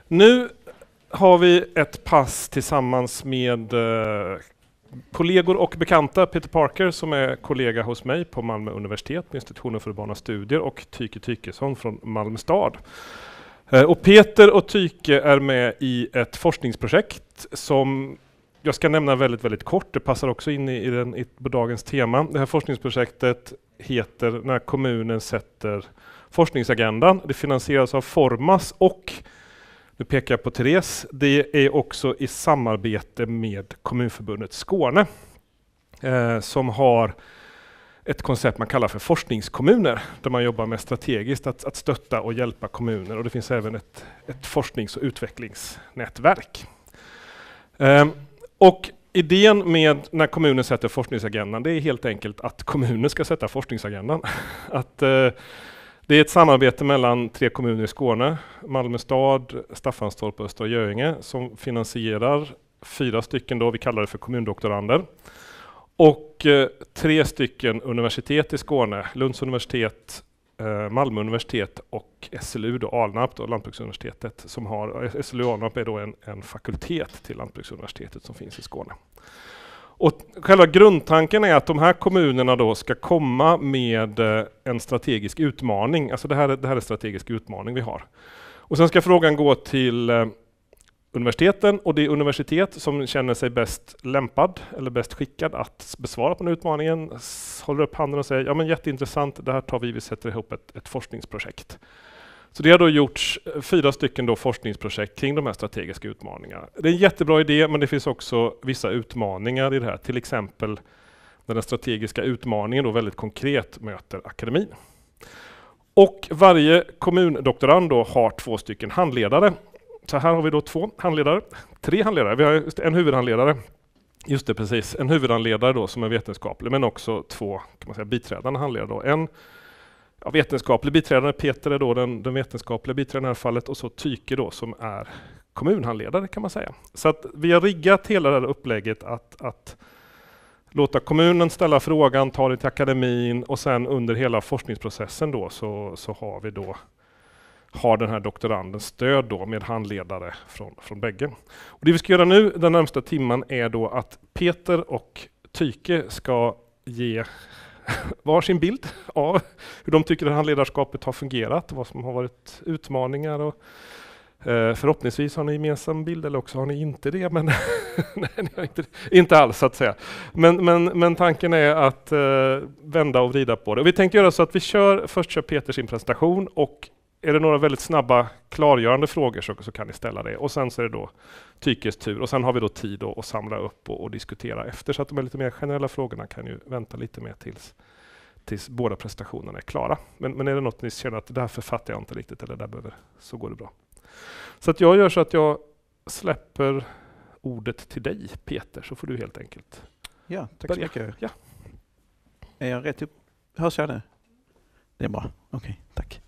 Nu har vi ett pass tillsammans med kollegor och bekanta. Peter Parker som är kollega hos mig på Malmö universitet på institutionen för urbana studier och Tyke Tykesson från Malmö stad. Och Peter och Tyke är med i ett forskningsprojekt som jag ska nämna väldigt kort. Det passar också in på dagens tema. Det här forskningsprojektet heter När kommunen sätter forskningsagendan. Det finansieras av Formas och, nu pekar jag på Therese, det är också i samarbete med Kommunförbundet Skåne som har ett koncept man kallar för forskningskommuner där man jobbar med strategiskt att stötta och hjälpa kommuner, och det finns även ett forsknings- och utvecklingsnätverk. Och idén med när kommunen sätter forskningsagendan, det är helt enkelt att kommunen ska sätta forskningsagendan. Det är ett samarbete mellan 3 kommuner i Skåne, Malmö stad, Staffanstorp och Östra Göinge, som finansierar 4 stycken då, vi kallar det för kommundoktorander. Och 3 stycken universitet i Skåne, Lunds universitet, Malmö universitet och SLU, då Alnarp, då Lantbruksuniversitetet, som har, SLU Alnarp är då en fakultet till Lantbruksuniversitetet som finns i Skåne. Och själva grundtanken är att de här kommunerna då ska komma med en strategisk utmaning. Alltså det här är en strategisk utmaning vi har. Och sen ska frågan gå till universiteten, och det är universitet som känner sig bäst lämpad eller bäst skickad att besvara på den utmaningen. Håller upp handen och säger, ja men jätteintressant, det här tar vi sätter ihop ett forskningsprojekt. Så det har då gjorts 4 stycken då forskningsprojekt kring de här strategiska utmaningarna. Det är en jättebra idé, men det finns också vissa utmaningar i det här. Till exempel när den strategiska utmaningen då väldigt konkret möter akademin. Och varje kommundoktorand då har 2 stycken handledare. Så här har vi då 2 handledare, 3 handledare. Vi har just en huvudhandledare. Just det, precis. En huvudhandledare då som är vetenskaplig, men också 2 kan man säga biträdande handledare då. En vetenskaplig biträdande, Peter är då den vetenskapliga biträdaren i det här fallet, och så Tyke då som är kommunhandledare kan man säga. Så att vi har riggat hela det här upplägget att låta kommunen ställa frågan, ta det till akademin, och sen under hela forskningsprocessen då så har den här doktoranden stöd då med handledare från bägge. Och det vi ska göra nu den närmsta timmen är då att Peter och Tyke ska ge varsin bild av hur de tycker att handledarskapet har fungerat, vad som har varit utmaningar, och förhoppningsvis har ni gemensam bild, eller också har ni inte det, men nej, ni har inte alls så att säga. Men tanken är att vända och vrida på det. Och vi tänkte göra så att vi först kör Peter sin presentation, och är det några väldigt snabba klargörande frågor så kan ni ställa det. Och sen så är det då Tykes tur, och sen har vi då tid att samla upp och diskutera efter, så att de lite mer generella frågorna kan ju vänta lite mer tills båda presentationerna är klara. Men är det något ni känner att det här författar jag inte riktigt, eller där så går det bra. Så att jag gör så att jag släpper ordet till dig, Peter, så får du helt enkelt tack så mycket. Ja. Är jag rätt upp? Hörs jag det? Det är bra. Okej, tack.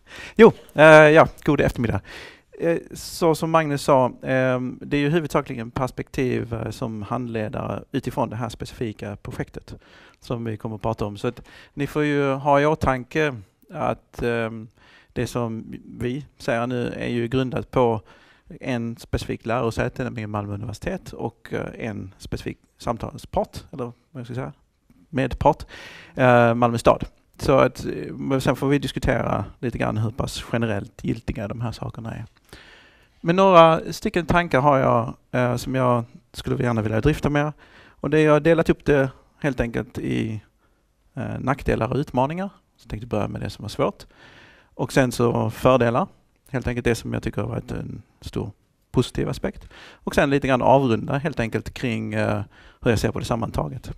God eftermiddag. Så som Magnus sa, det är ju huvudsakligen perspektiv som handledare utifrån det här specifika projektet som vi kommer att prata om. Så att ni får ju ha i åtanke att det som vi säger nu är ju grundat på en specifik lärosäte, nämligen Malmö universitet, och en specifik samtalspart, eller vad jag ska säga, medpart, Malmö stad. Så att, sen får vi diskutera lite grann hur pass generellt giltiga de här sakerna är. Men några stycken tankar har jag som jag skulle gärna vilja drifta med. Och jag har delat upp det helt enkelt i nackdelar och utmaningar. Så jag tänkte börja med det som var svårt. Och sen så fördelar. Helt enkelt det som jag tycker har varit en stor positiv aspekt. Och sen lite grann avrunda helt enkelt kring hur jag ser på det sammantaget.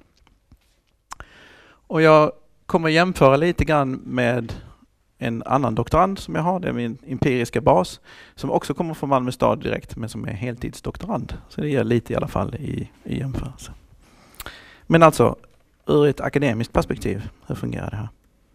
Och jag kommer jämföra lite grann med en annan doktorand som jag har. Det är min empiriska bas som också kommer från Malmö stad direkt, men som är heltidsdoktorand. Så det ger lite i alla fall i jämförelse. Men alltså, ur ett akademiskt perspektiv, hur fungerar det här?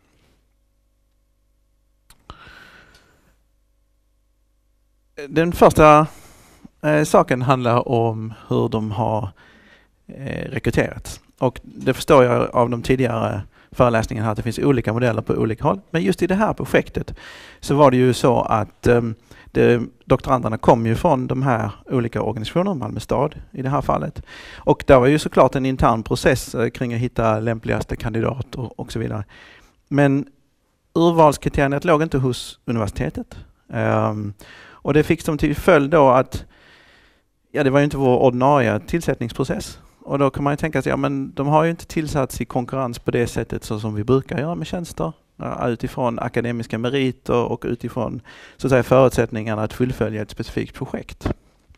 Den första saken handlar om hur de har rekryterats. Och det förstår jag av de tidigare föreläsningen här att det finns olika modeller på olika håll. Men just i det här projektet så var det ju så att doktoranderna kom ju från de här olika organisationerna, Malmö stad i det här fallet. Och där var ju såklart en intern process kring att hitta lämpligaste kandidat och så vidare. Men urvalskriterierna låg inte hos universitetet. Och det fick som till följd då att det var ju inte vår ordinarie tillsättningsprocess. Och då kan man ju tänka sig, men de har ju inte tillsatts i konkurrens på det sättet så som vi brukar göra med tjänster. Utifrån akademiska meriter och utifrån så att säga, förutsättningarna att fullfölja ett specifikt projekt.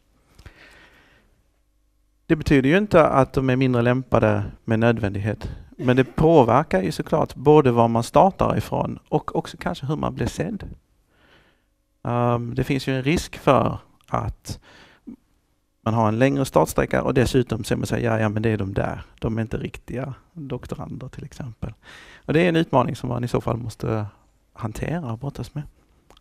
Det betyder ju inte att de är mindre lämpade med nödvändighet. Men det påverkar ju såklart både var man startar ifrån och också kanske hur man blir sedd. Det finns ju en risk för att man har en längre startsträcka och dessutom ser man säga ja men det är de där. De är inte riktiga doktorander till exempel. Och det är en utmaning som man i så fall måste hantera och brottas med.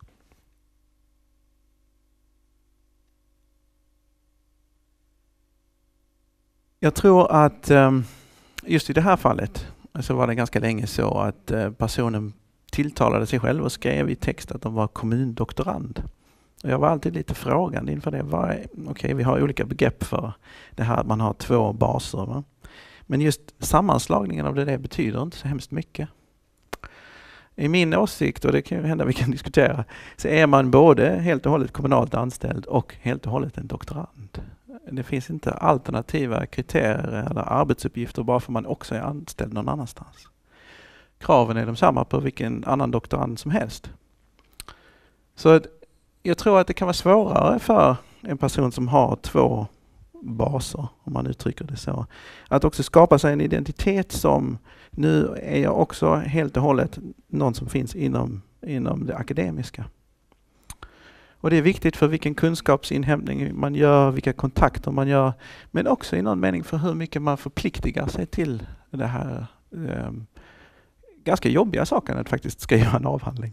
Jag tror att just i det här fallet så var det ganska länge så att personen tilltalade sig själv och skrev i text att de var kommundoktorand. Och jag var alltid lite frågande inför det. Okej, vi har olika begrepp för det här att man har 2 baser. Va? Men just sammanslagningen av det betyder inte så hemskt mycket. I min åsikt, och det kan ju hända vi kan diskutera, så är man både helt och hållet kommunalt anställd och helt och hållet en doktorand. Det finns inte alternativa kriterier eller arbetsuppgifter bara för man också är anställd någon annanstans. Kraven är de samma på vilken annan doktorand som helst. Så jag tror att det kan vara svårare för en person som har 2 baser, om man uttrycker det så, att också skapa sig en identitet som nu är jag också helt och hållet någon som finns inom det akademiska. Och det är viktigt för vilken kunskapsinhämtning man gör, vilka kontakter man gör, men också i någon mening för hur mycket man förpliktigar sig till det här ganska jobbiga saken att faktiskt skriva en avhandling.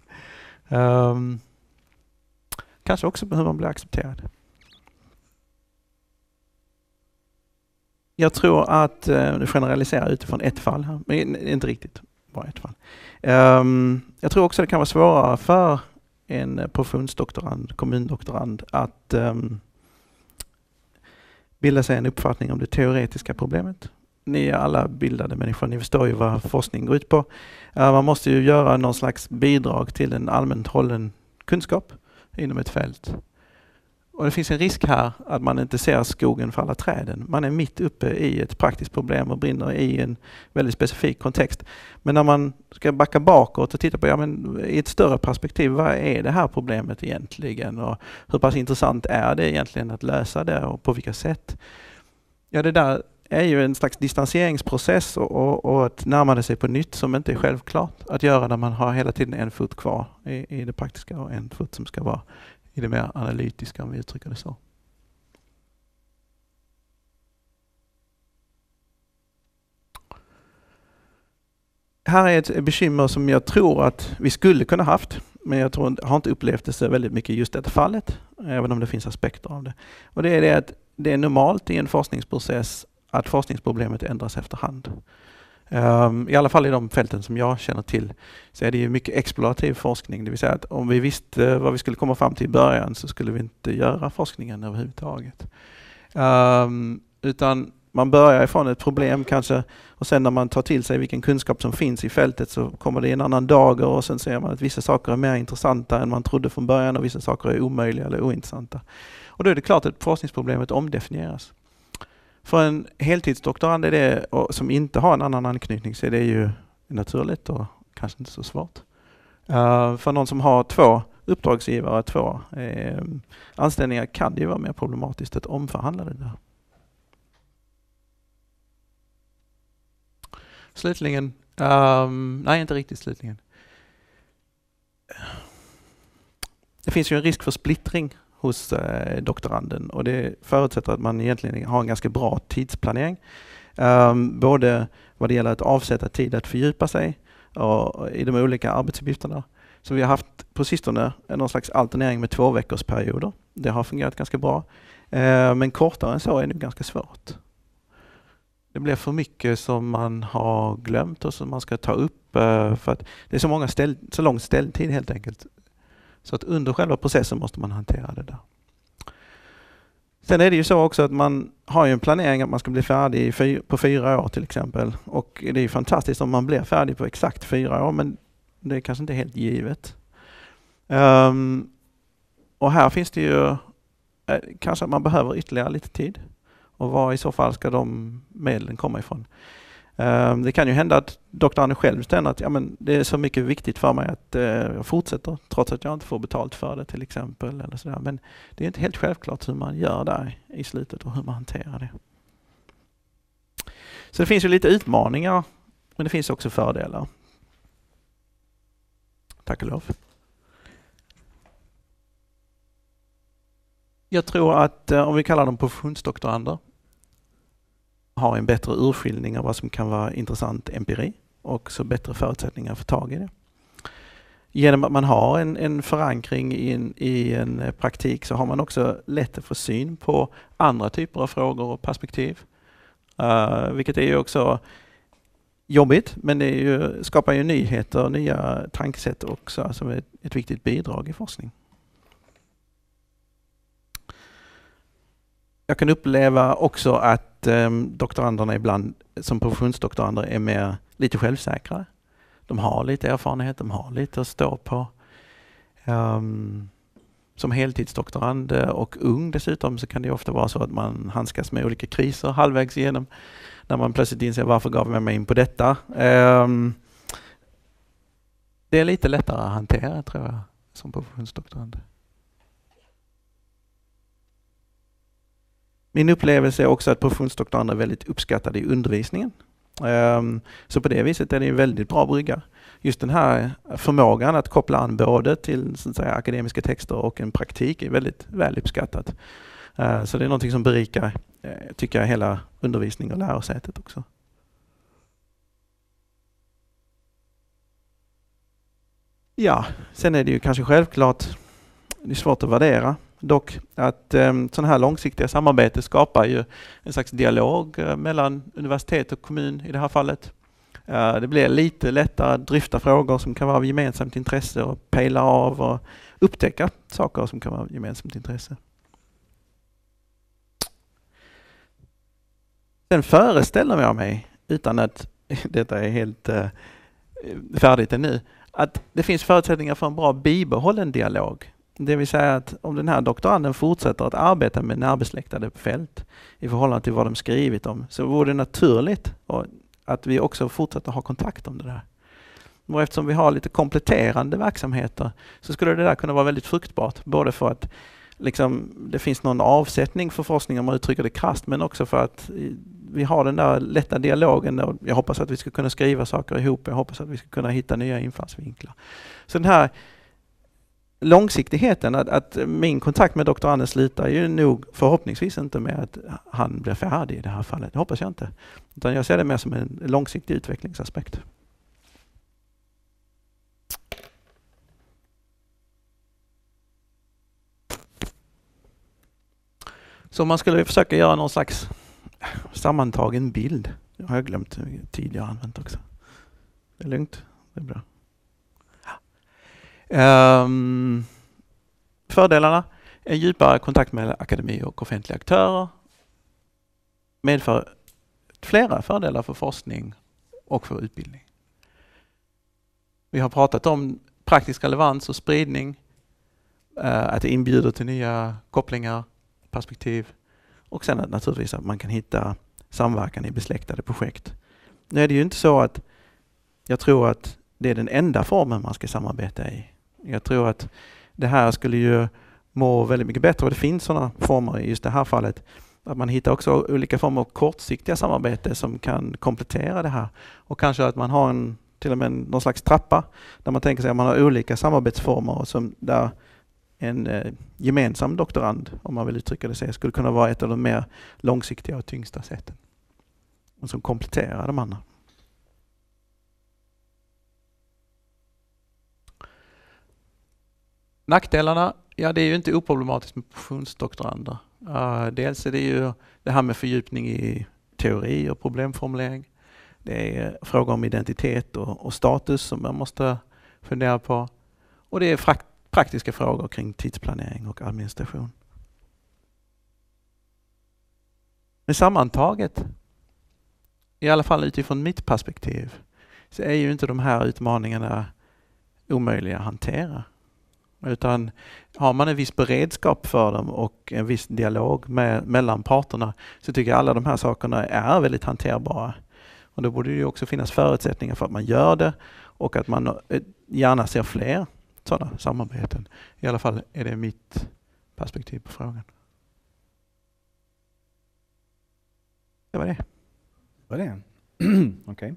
Kanske också hur man blir accepterad. Jag tror att, du generaliserar utifrån ett fall här, men inte riktigt bara ett fall. Jag tror också det kan vara svårare för en professionsdoktorand, kommundoktorand att bilda sig en uppfattning om det teoretiska problemet. Ni är alla bildade människor, ni förstår ju vad forskning går ut på. Man måste ju göra någon slags bidrag till en allmänt hållen kunskap inom ett fält. Och det finns en risk här att man inte ser skogen för alla träden. Man är mitt uppe i ett praktiskt problem och brinner i en väldigt specifik kontext. Men när man ska backa bakåt och titta på i ett större perspektiv, vad är det här problemet egentligen? Och hur pass intressant är det egentligen att lösa det och på vilka sätt? Ja, det där är ju en slags distanseringsprocess och att närma sig på nytt som inte är självklart att göra när man har hela tiden en fot kvar i det praktiska och en fot som ska vara i det mer analytiska, om vi uttrycker det så. Här är ett bekymmer som jag tror att vi skulle kunna haft, men jag har inte upplevt det så väldigt mycket i just detta fallet, även om det finns aspekter av det. Och det är det att det är normalt i en forskningsprocess att forskningsproblemet ändras efterhand. I alla fall i de fälten som jag känner till så är det ju mycket explorativ forskning. Det vill säga att om vi visste vad vi skulle komma fram till i början så skulle vi inte göra forskningen överhuvudtaget. Utan man börjar ifrån ett problem kanske och sen när man tar till sig vilken kunskap som finns i fältet så kommer det en annan dager och sen ser man att vissa saker är mer intressanta än man trodde från början och vissa saker är omöjliga eller ointressanta. Och då är det klart att forskningsproblemet omdefinieras. För en heltidsdoktorand är det, som inte har en annan anknytning så är det ju naturligt och kanske inte så svårt. För någon som har 2 uppdragsgivare, 2 anställningar kan det ju vara mer problematiskt att omförhandla det där. Slutligen, nej inte riktigt slutligen. Det finns ju en risk för splittring hos doktoranden och det förutsätter att man egentligen har en ganska bra tidsplanering. Både vad det gäller att avsätta tid att fördjupa sig och i de olika arbetsuppgifterna. Så vi har haft på sistone någon slags alternering med 2-veckorsperioder. Det har fungerat ganska bra. Men kortare än så är det ganska svårt. det blir för mycket som man har glömt och som man ska ta upp för att det är så lång ställtid helt enkelt. Så att under själva processen måste man hantera det där. Sen är det ju så också att man har ju en planering att man ska bli färdig på 4 år till exempel. Och det är ju fantastiskt om man blir färdig på exakt 4 år, men det är kanske inte helt givet. Och här finns det ju kanske att man behöver ytterligare lite tid. Och var i så fall ska de medlen komma ifrån? Det kan ju hända att doktoranden själv känner att det är så mycket viktigt för mig att jag fortsätter trots att jag inte får betalt för det till exempel. Eller sådär. Men det är inte helt självklart hur man gör där i slutet och hur man hanterar det. Så det finns ju lite utmaningar, men det finns också fördelar. Tack och lov. Jag tror att om vi kallar dem professionsdoktorander har en bättre urskiljning av vad som kan vara intressant empiri och så bättre förutsättningar för tag i det. Genom att man har en förankring i en praktik så har man också lätt att få syn på andra typer av frågor och perspektiv. Vilket är ju också jobbigt, men det skapar ju nyheter, nya tankesätt också som är ett viktigt bidrag i forskning. Jag kan uppleva också att doktoranderna ibland som professionsdoktorander är lite självsäkra. De har lite erfarenhet, de har lite att stå på. Som heltidsdoktorand och ung dessutom så kan det ofta vara så att man handskas med olika kriser halvvägs igenom. När man plötsligt inser varför gav jag mig in på detta. Det är lite lättare att hantera tror jag som professionsdoktorand. Min upplevelse är också att professionsdoktorander är väldigt uppskattade i undervisningen. Så på det viset är det en väldigt bra brygga. Just den här förmågan att koppla an både till så att säga, akademiska texter och en praktik är väldigt väl uppskattat. Så det är någonting som berikar, tycker jag, hela undervisning och lärosätet också. Ja, sen är det ju kanske självklart, det är svårt att värdera. Dock att sådana här långsiktiga samarbete skapar ju en slags dialog mellan universitet och kommun i det här fallet. Det blir lite lättare att dryfta frågor som kan vara av gemensamt intresse och pejla av och upptäcka saker som kan vara av gemensamt intresse. Sen föreställer jag mig, utan att detta är helt färdigt ännu, att det finns förutsättningar för en bra bibehållen dialog. Det vill säga att om den här doktoranden fortsätter att arbeta med närbesläktade fält i förhållande till vad de skrivit om så vore det naturligt att vi också fortsätter ha kontakt om det där. Och eftersom vi har lite kompletterande verksamheter så skulle det där kunna vara väldigt fruktbart. Både för att liksom, det finns någon avsättning för forskning om man uttrycker det krasst, men också för att vi har den där lätta dialogen och jag hoppas att vi ska kunna skriva saker ihop. Jag hoppas att vi ska kunna hitta nya infallsvinklar. Så den här långsiktigheten, att min kontakt med doktoranden slutar ju nog förhoppningsvis inte med att han blir färdig i det här fallet. Det hoppas jag inte. Utan jag ser det mer som en långsiktig utvecklingsaspekt. Så man skulle försöka göra någon slags sammantagen bild. Jag har glömt hur tid jag har använt också. Det är lugnt. Det är bra. Fördelarna är djupare kontakt med akademi och offentliga aktörer. Medför flera fördelar för forskning och för utbildning. Vi har pratat om praktisk relevans och spridning. Att det inbjuder till nya kopplingar, perspektiv. Och sen att naturligtvis att man kan hitta samverkan i besläktade projekt. Nu är det ju inte så att jag tror att det är den enda formen man ska samarbeta i. Jag tror att det här skulle ju må väldigt mycket bättre och det finns sådana former i just det här fallet. Att man hittar också olika former av kortsiktiga samarbete som kan komplettera det här. Och kanske att man har till och med någon slags trappa där man tänker sig att man har olika samarbetsformer som där en gemensam doktorand, om man vill uttrycka det så, skulle kunna vara ett av de mer långsiktiga och tyngsta sätten. Och som kompletterar de andra. Nackdelarna, ja det är ju inte oproblematiskt med professionsdoktorander. Dels är det ju det här med fördjupning i teori och problemformulering. Det är frågor om identitet och status som man måste fundera på. Och det är praktiska frågor kring tidsplanering och administration. Men sammantaget, i alla fall utifrån mitt perspektiv, så är ju inte de här utmaningarna omöjliga att hantera. Utan har man en viss beredskap för dem och en viss dialog mellan parterna, så tycker jag alla de här sakerna är väldigt hanterbara. Och då borde det ju också finnas förutsättningar för att man gör det och att man gärna ser fler sådana samarbeten. I alla fall är det mitt perspektiv på frågan. Det var det. Vad är det? Okej.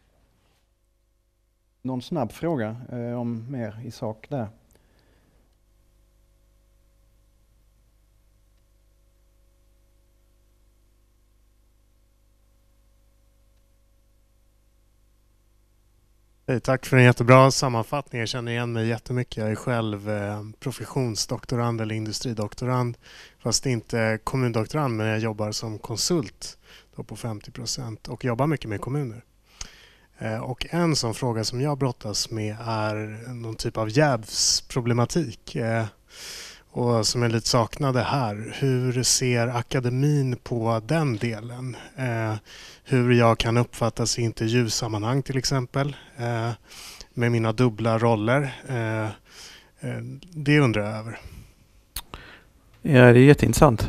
Någon snabb fråga om mer i sak där? Tack för en jättebra sammanfattning. Jag känner igen mig jättemycket. Jag är själv professionsdoktorand eller industridoktorand. Fast inte kommundoktorand, men jag jobbar som konsult då på 50% och jobbar mycket med kommuner. Och en sån fråga som jag brottas med är någon typ av jävsproblematik. Och som jag lite saknade här. Hur ser akademin på den delen? Hur jag kan uppfattas i intervjusammanhang till exempel. Med mina dubbla roller. Det undrar jag över. Ja, det är jätteintressant.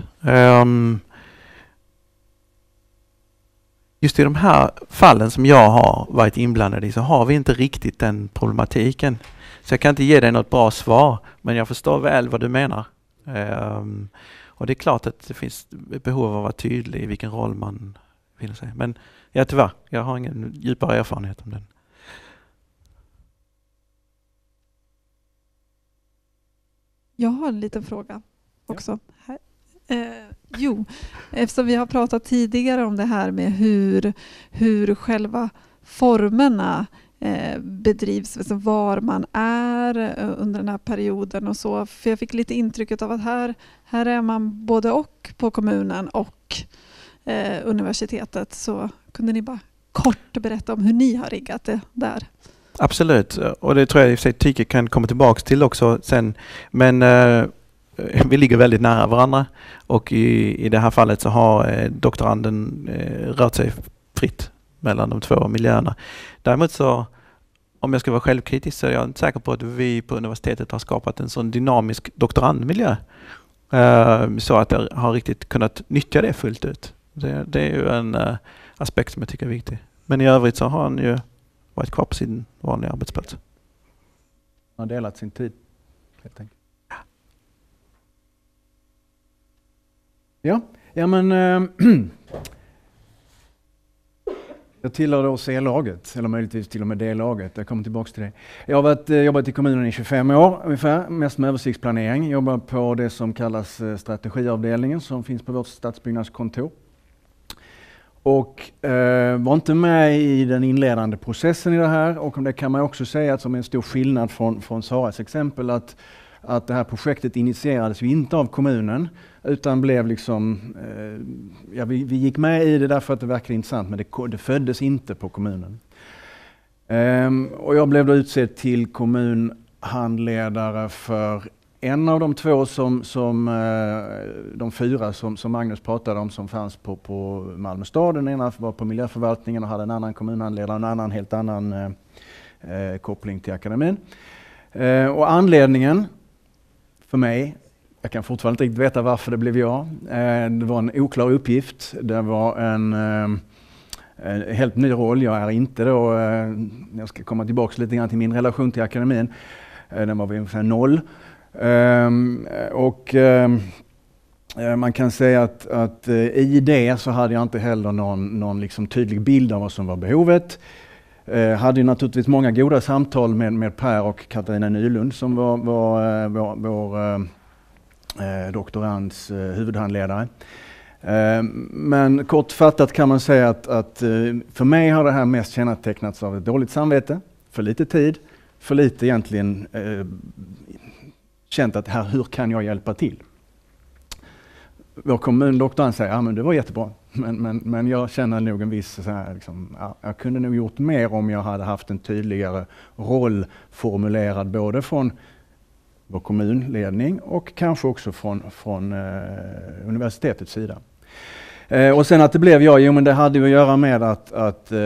Just i de här fallen som jag har varit inblandad i så har vi inte riktigt den problematiken. Så jag kan inte ge dig något bra svar, men jag förstår väl vad du menar. Och det är klart att det finns behov av att vara tydlig i vilken roll man vill sig. Men ja, tyvärr, jag har ingen djupare erfarenhet om den. Jag har en liten fråga också. Här. Eftersom vi har pratat tidigare om det här med hur själva formerna bedrivs, alltså var man är under den här perioden och så. För jag fick lite intrycket av att här är man både och på kommunen och universitetet. Så kunde ni bara kort berätta om hur ni har riggat det där? Absolut, och det tror jag i och för sig Tyke kan komma tillbaka till också sen. Men vi ligger väldigt nära varandra och i det här fallet så har doktoranden rört sig fritt mellan de två miljöerna. Däremot så, om jag ska vara självkritisk, så är jag inte säker på att vi på universitetet har skapat en sån dynamisk doktorandmiljö så att det har riktigt kunnat nyttja det fullt ut. Det är ju en aspekt som jag tycker är viktig. Men i övrigt så har han ju varit kvar på sin vanliga arbetsplats. Han har delat sin tid, helt enkelt. Ja men jag tillhör då C-laget, eller möjligtvis till och med D-laget. Jag kommer tillbaka till det. Jag har jobbat i kommunen i 25 år ungefär, mest med översiktsplanering. Jobbar på det som kallas strategiavdelningen som finns på vårt stadsbyggnadskontor. Och var inte med i den inledande processen i det här. Och om det kan man också säga att som en stor skillnad från Saras exempel att det här projektet initierades ju inte av kommunen utan blev liksom, vi gick med i det därför att det verkade intressant, men det föddes inte på kommunen. Och jag blev då utsedd till kommunhandledare för en av de två de fyra som Magnus pratade om som fanns på Malmö stad. Den ena var på miljöförvaltningen och hade en annan kommunhandledare, en annan helt annan koppling till akademin. Och anledningen för mig, jag kan fortfarande inte riktigt veta varför det blev jag. Det var en oklar uppgift. Det var en helt ny roll. Jag är inte då, jag ska komma tillbaka lite grann till min relation till akademin. Den var ungefär 0. Och man kan säga att i det så hade jag inte heller någon liksom tydlig bild av vad som var behovet. Hade ju naturligtvis många goda samtal med Per och Katarina Nylund som var vår doktorands huvudhandledare. Men kortfattat kan man säga att för mig har det här mest kännetecknats av ett dåligt samvete, för lite tid, för lite egentligen känt att hur kan jag hjälpa till? Vår kommundoktorand säger, ja men det var jättebra. Men jag känner nog en viss så här, liksom, jag kunde nog gjort mer om jag hade haft en tydligare roll formulerad både från vår kommunledning och kanske också från universitetets sida. Och sen att det blev jag, men det hade ju att göra med att det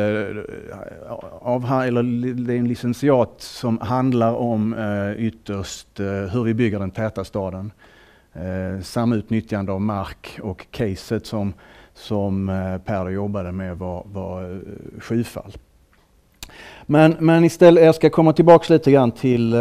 är en licentiat som handlar om ytterst hur vi bygger den täta staden. Samutnyttjande av mark, och caset som Per jobbade med var skyfall. Men istället, jag ska komma tillbaka lite grann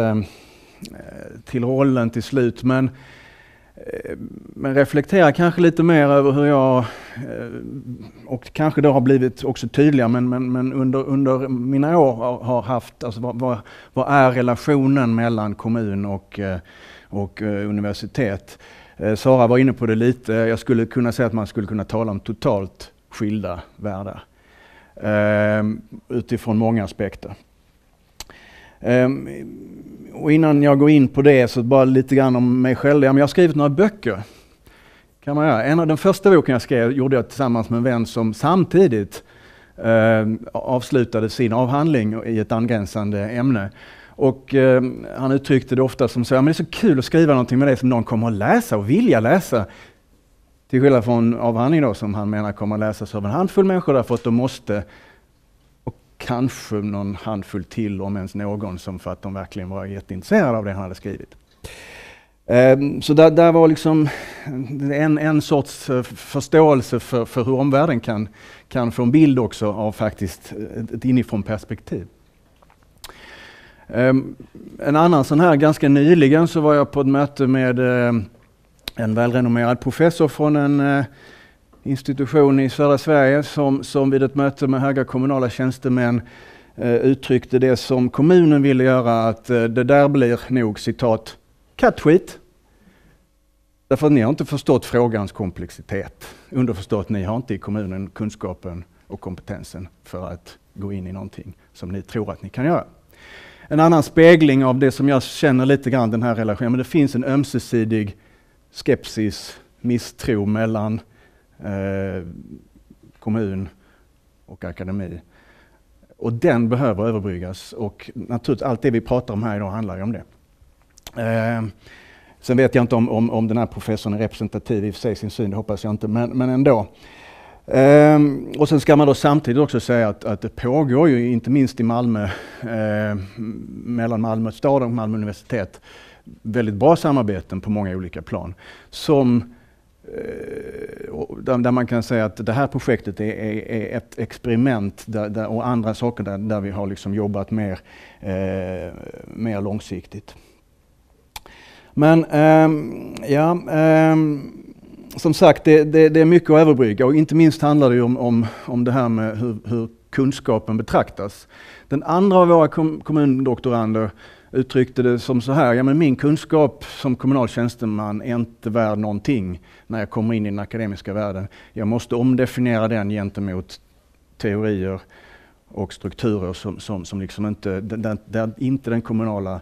till rollen till slut, men reflektera kanske lite mer över hur jag, och kanske det har blivit också tydligare, men under mina år har haft, alltså vad är relationen mellan kommun och universitet? Sara var inne på det lite. Jag skulle kunna säga att man skulle kunna tala om totalt skilda världar utifrån många aspekter. Och innan jag går in på det så bara lite grann om mig själv. Jag har skrivit några böcker. Kan man göra. Den första boken jag skrev gjorde jag tillsammans med en vän som samtidigt avslutade sin avhandling i ett angränsande ämne. Och han uttryckte det ofta som så, men det är så kul att skriva någonting med det som någon kommer att läsa och vilja läsa. Till skillnad från avhandling då, som han menar kommer att läsas av en handfull människor därför att de måste, och kanske någon handfull till om ens någon, som för att de verkligen var jätteintresserade av det han hade skrivit. Så där var liksom en sorts förståelse för hur omvärlden kan få en bild också av faktiskt ett inifrån perspektiv. En annan sån här, ganska nyligen så var jag på ett möte med en välrenommerad professor från en institution i södra Sverige som vid ett möte med höga kommunala tjänstemän uttryckte det som kommunen ville göra, att det där blir nog, citat, kattskit. Därför att ni har inte förstått frågans komplexitet. Underförstått, ni har inte i kommunen kunskapen och kompetensen för att gå in i någonting som ni tror att ni kan göra. En annan spegling av det som jag känner lite grann, den här relationen, men det finns en ömsesidig skepsis, misstro mellan kommun och akademi. Och den behöver överbryggas, och naturligtvis allt det vi pratar om här idag handlar ju om det. Sen vet jag inte om den här professorn är representativ i sig sin syn, det hoppas jag inte, men ändå. Och sen ska man då samtidigt också säga att det pågår ju, inte minst i Malmö, mellan Malmö stad och Malmö universitet, väldigt bra samarbeten på många olika plan. Där man kan säga att det här projektet är ett experiment och andra saker där vi har liksom jobbat mer långsiktigt. Men som sagt, det är mycket att överbrygga, och inte minst handlar det ju om det här med hur kunskapen betraktas. Den andra av våra kommundoktorander uttryckte det som så här: men min kunskap som kommunal tjänsteman är inte värd någonting när jag kommer in i den akademiska världen. Jag måste omdefiniera den gentemot teorier och strukturer som liksom inte, där inte den kommunala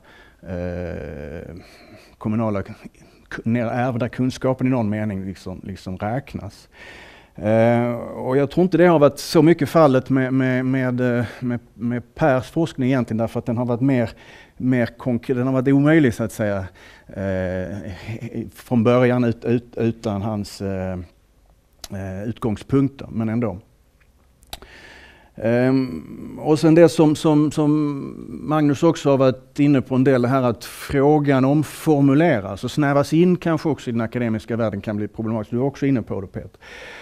ärvda kunskapen i någon mening liksom räknas. Och jag tror inte det har varit så mycket fallet med Pers forskning egentligen, därför att den har varit den har varit omöjlig så att säga från början utan hans utgångspunkter, men ändå. Och sen det som Magnus också har varit inne på en del, det här att frågan omformuleras och snävas in kanske också i den akademiska världen kan bli problematiskt. Du är också inne på det, Peter.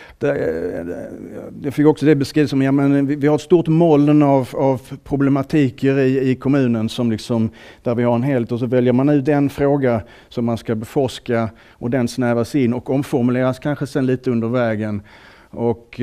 Jag fick också det beskrivet som, vi har ett stort moln av problematiker i kommunen som liksom, där vi har en helhet, och så väljer man ut en fråga som man ska beforska, och den snävas in och omformuleras kanske sen lite under vägen och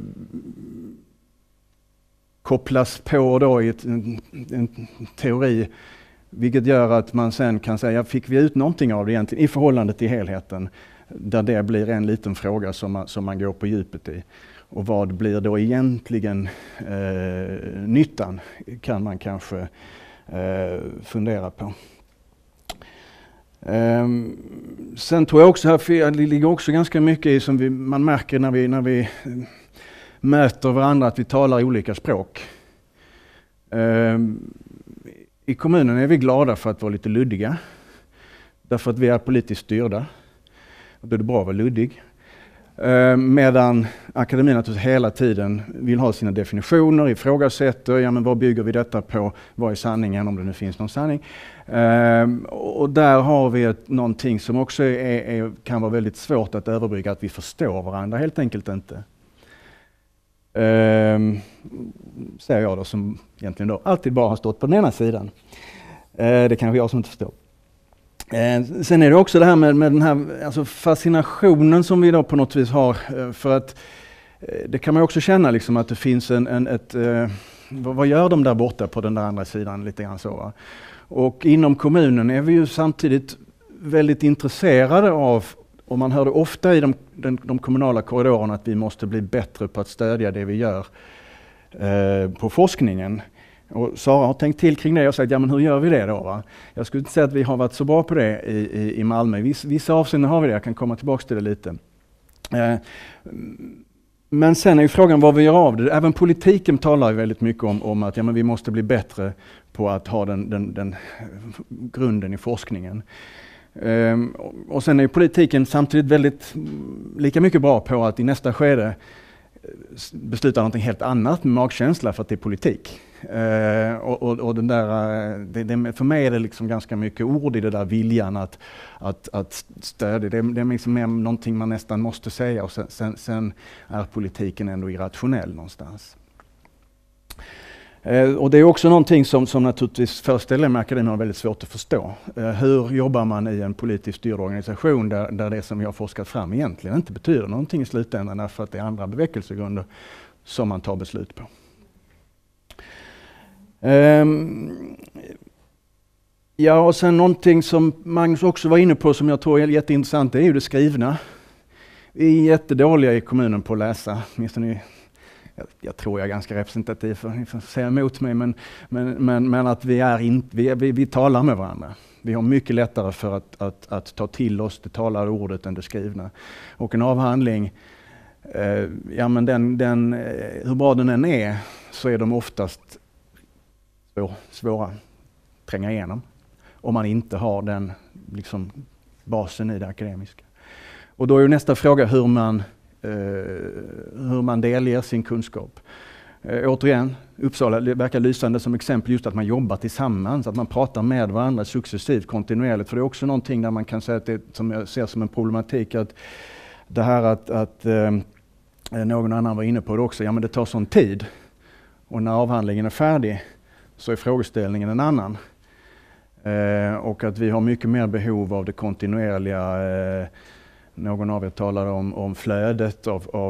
kopplas på då i en teori, vilket gör att man sen kan säga, fick vi ut någonting av det egentligen i förhållande till helheten, där det blir en liten fråga som man går på djupet i. Och vad blir då egentligen nyttan, kan man kanske fundera på. Sen tror jag också här, det ligger också ganska mycket i som man märker när vi möter varandra att vi talar olika språk. I kommunen är vi glada för att vara lite luddiga. Därför att vi är politiskt styrda. Och då är det bra att vara luddig. Medan akademin naturligtvis hela tiden vill ha sina definitioner, ifrågasätter, men vad bygger vi detta på? Vad är sanningen, om det nu finns någon sanning? Och där har vi någonting som också kan vara väldigt svårt att överbrygga, att vi förstår varandra helt enkelt inte. Säger jag då, som egentligen då alltid bara har stått på den ena sidan. Det kanske jag som inte förstår. Sen är det också det här med den här alltså fascinationen som vi då på något vis har, för att det kan man också känna liksom att det finns vad gör de där borta på den där andra sidan lite grann så, va? Och inom kommunen är vi ju samtidigt väldigt intresserade av, och man hör det ofta i de kommunala korridorerna, att vi måste bli bättre på att stödja det vi gör på forskningen. Och Sara har tänkt till kring det och sagt, ja men hur gör vi det då? Va? Jag skulle inte säga att vi har varit så bra på det i Malmö. Vissa avseenden har vi det, jag kan komma tillbaka till det lite. Men sen är ju frågan vad vi gör av det. Även politiken talar ju väldigt mycket om att men vi måste bli bättre på att ha den grunden i forskningen. Och sen är ju politiken samtidigt väldigt lika mycket bra på att i nästa skede besluta någonting helt annat med magkänsla, för att det är politik. Och den där, för mig är det liksom ganska mycket ord i det där viljan att stödja. Det är liksom mer någonting man nästan måste säga, och sen är politiken ändå irrationell någonstans. Och det är också någonting som naturligtvis föreställer mig akademin har väldigt svårt att förstå. Hur jobbar man i en politiskt styrd organisation där det som vi har forskat fram egentligen inte betyder någonting i slutändan, därför att det är andra bevekelsegrunder som man tar beslut på. Ja, och sen någonting som Magnus också var inne på som jag tror är jätteintressant, det är ju det skrivna. Vi är jättedåliga i kommunen på att läsa. Jag tror jag är ganska representativ, för ni får säga emot mig, men att vi talar med varandra. Vi har mycket lättare för att ta till oss det talade ordet än det skrivna. Och en avhandling, hur bra den än är, så är de oftast svåra att tränga igenom om man inte har den liksom basen i det akademiska. Och då är nästa fråga hur man delger sin kunskap. Återigen, Uppsala verkar lysande som exempel, just att man jobbar tillsammans, att man pratar med varandra successivt, kontinuerligt. För det är också någonting där man kan säga att det, som jag ser som en problematik, att det här att någon annan var inne på det också, men det tar sån tid. Och när avhandlingen är färdig så är frågeställningen en annan. Och att vi har mycket mer behov av det kontinuerliga. Någon av er talar om flödet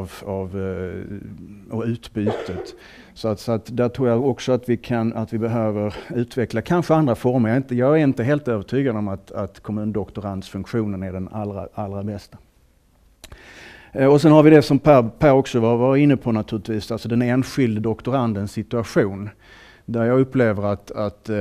och utbytet. Så att där tror jag också att vi behöver utveckla kanske andra former. Jag är inte helt övertygad om att kommundoktorandsfunktionen är den allra bästa. Och sen har vi det som Per också var inne på naturligtvis, alltså den enskilde doktorandens situation. Där jag upplever att